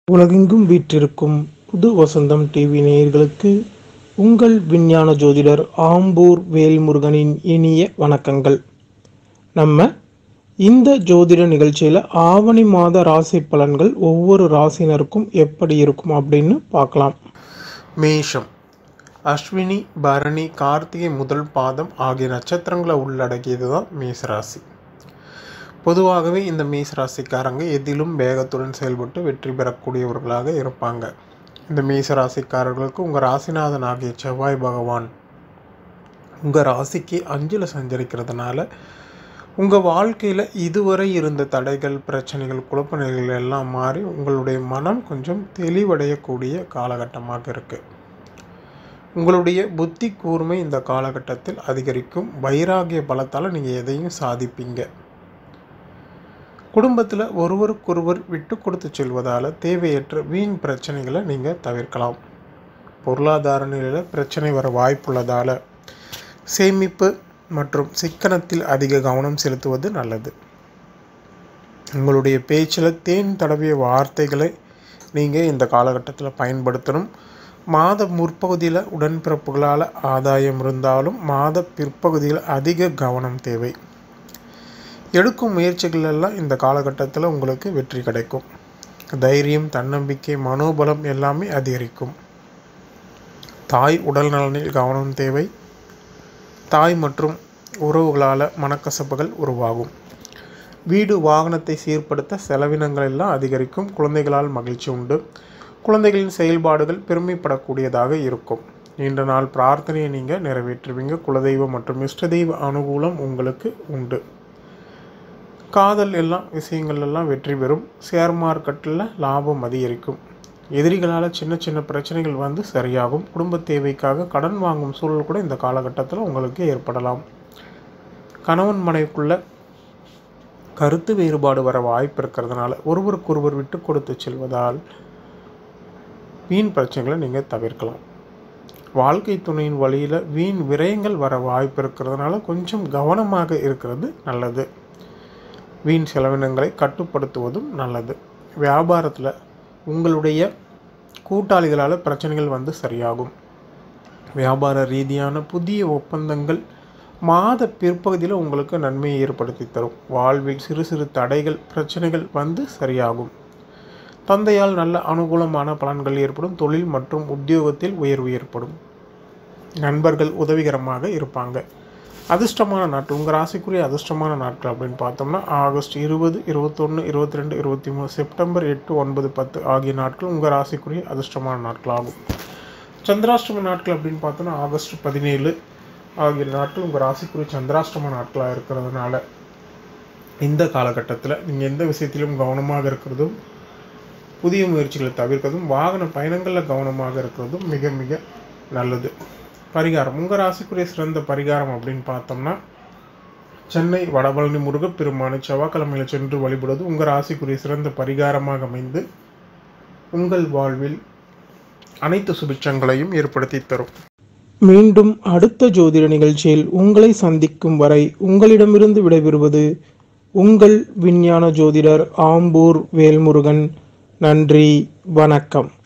உலகெங்கும் வீற்றிருக்கும் புதுவசந்தம் டிவி நேயர்களுக்கு உங்கள் விஞ்ஞான ஜோதிடர் ஆம்பூர் வேல்முருகனின் இனிய வணக்கங்கள். நம்ம இந்த ஜோதிட நிகழ்ச்சியில் ஆவணி மாத ராசி பலன்கள் ஒவ்வொரு ராசினருக்கும் எப்படி இருக்கும் அப்படின்னு பார்க்கலாம். மேஷம், அஸ்வினி, பரணி, கார்த்திகை முதல் பாதம் ஆகிய நட்சத்திரங்களை உள்ளடக்கியது தான் மேசராசி. பொதுவாகவே இந்த மேஷ ராசிக்காரங்க எதிலும் வேகத்துடன் செயல்பட்டு வெற்றி பெறக்கூடியவர்களாக இருப்பாங்க. இந்த மேஷ ராசிக்காரர்களுக்கு உங்கள் ராசிநாதன் ஆகிய செவ்வாய் பகவான் உங்கள் ராசிக்கு 5ல் சஞ்சரிக்கிறதுனால உங்கள் வாழ்க்கையில் இதுவரை இருந்த தடைகள், பிரச்சனைகள், குழப்ப நிலைகள் எல்லாம் மாறி உங்களுடைய மனம் கொஞ்சம் தெளிவடையக்கூடிய காலகட்டமாக இருக்குது. உங்களுடைய புத்தி கூர்மை இந்த காலகட்டத்தில் அதிகரிக்கும். வைராகிய பலத்தால் நீங்கள் எதையும் சாதிப்பீங்க. குடும்பத்தில் ஒருவருக்கொருவர் விட்டு கொடுத்து செல்வதால் தேவையற்ற வீண் பிரச்சனைகளை நீங்கள் தவிர்க்கலாம். பொருளாதார நிலையில் பிரச்சனை வர வாய்ப்புள்ளதால் சேமிப்பு மற்றும் சிக்கனத்தில் அதிக கவனம் செலுத்துவது நல்லது. உங்களுடைய பேச்சில் தேன் தடவிய வார்த்தைகளை நீங்கள் இந்த காலகட்டத்தில் பயன்படுத்தணும். மாத முற்பகுதியில் உடன்பிறப்புகளால் ஆதாயம் இருந்தாலும் மாத பிற்பகுதியில் அதிக கவனம் தேவை. எடுக்கும் முயற்சிகளெல்லாம் இந்த காலகட்டத்தில் உங்களுக்கு வெற்றி கிடைக்கும். தைரியம், தன்னம்பிக்கை, மனோபலம் எல்லாமே அதிகரிக்கும். தாய் உடல் நலனில் கவனம் தேவை. தாய் மற்றும் உறவுகளால் மனக்கசப்புகள் உருவாகும். வீடு வாகனத்தை சீர்படுத்த செலவினங்கள் எல்லாம் அதிகரிக்கும். குழந்தைகளால் மகிழ்ச்சி உண்டு. குழந்தைகளின் செயல்பாடுகள் பெருமைப்படக்கூடியதாக இருக்கும். நீண்ட நாள் பிரார்த்தனையை நீங்கள் நிறைவேற்றுவீங்க. குலதெய்வம் மற்றும் இஷ்ட தெய்வ அனுகூலம் உங்களுக்கு உண்டு. காதல் விஷயங்கள் எல்லாம் வெற்றி பெறும். ஷேர் மார்க்கெட்டில் லாபம் அதிகரிக்கும். எதிரிகளால் சின்ன சின்ன பிரச்சனைகள் வந்து சரியாகும். குடும்ப தேவைக்காக கடன் வாங்கும் சூழல் கூட இந்த காலகட்டத்தில் உங்களுக்கு ஏற்படலாம். கணவன் மனைவிக்குள்ள கருத்து வேறுபாடு வர வாய்ப்பு இருக்கிறதுனால ஒருவருக்கொருவர் விட்டு கொடுத்து செல்வதால் வீண் பிரச்சனைகளை நீங்கள் தவிர்க்கலாம். வாழ்க்கை துணையின் வழியில் வீண் விரயங்கள் வர வாய்ப்பு இருக்கிறதுனால கொஞ்சம் கவனமாக இருக்கிறது நல்லது. வீண் செலவினங்களை கட்டுப்படுத்துவதும் நல்லது. வியாபாரத்தில் உங்களுடைய கூட்டாளிகளால் பிரச்சனைகள் வந்து சரியாகும். வியாபார ரீதியான புதிய ஒப்பந்தங்கள் மாத பிற்பகுதியில் உங்களுக்கு நன்மையை ஏற்படுத்தி தரும். வாழ்வில் சிறு சிறு தடைகள், பிரச்சனைகள் வந்து சரியாகும். தந்தையால் நல்ல அனுகூலமான பலன்கள் ஏற்படும். தொழில் மற்றும் உத்தியோகத்தில் உயர்வு ஏற்படும். நண்பர்கள் உதவிகரமாக இருப்பாங்க. அதிர்ஷ்டமான நாட்கள், உங்கள் ராசிக்குரிய அதிர்ஷ்டமான நாட்கள் அப்படின்னு பார்த்தோம்னா ஆகஸ்ட் 20, 21, 22, 23, செப்டம்பர் 8, 9, 10 ஆகிய நாட்கள் உங்கள் ராசிக்குரிய அதிர்ஷ்டமான நாட்கள் ஆகும். சந்திராஷ்டம நாட்கள் அப்படின்னு பார்த்தோம்னா ஆகஸ்ட் 17 ஆகிய நாட்கள் உங்கள் ராசிக்குரிய சந்திராஷ்டம நாட்களாக இருக்கிறதுனால இந்த காலகட்டத்தில் நீங்கள் எந்த விஷயத்திலும் கவனமாக இருக்கிறதும், புதிய முயற்சிகளை தவிர்க்கிறதும், வாகன பயணங்களில் கவனமாக இருக்கிறதும் மிக மிக நல்லது. பரிகாரம், உங்கள் ராசிக்குரிய சிறந்த பரிகாரம் அப்படின்னு பார்த்தோம்னா சென்னை வடபழனி முருகப்பெருமானை செவ்வாய்க்கிழமையில் சென்று வழிபடுவது உங்கள் ராசிக்குரிய சிறந்த பரிகாரமாக அமைந்து உங்கள் வாழ்வில் அனைத்து சுபிட்சங்களையும் ஏற்படுத்தி தரும். மீண்டும் அடுத்த ஜோதிட நிகழ்ச்சியில் உங்களை சந்திக்கும் வரை உங்களிடமிருந்து விடைபெறுவது உங்கள் விஞ்ஞான ஜோதிடர் ஆம்பூர் வேல்முருகன். நன்றி, வணக்கம்.